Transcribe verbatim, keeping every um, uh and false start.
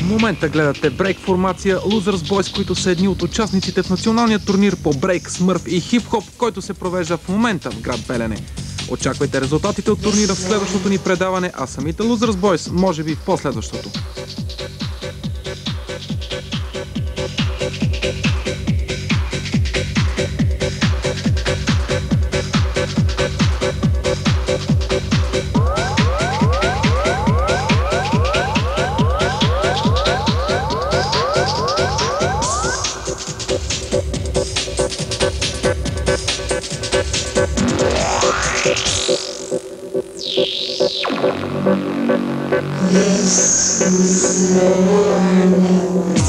момента гледате брейк формация Losers Boys, които са едни от участниците в националния турнир по брейк, смърф и хип-хоп, който се провежда в момента в град Белене. Очаквайте резултатите от турнира в следващото ни предаване, а самите Losers Boys може би в последващото. This is the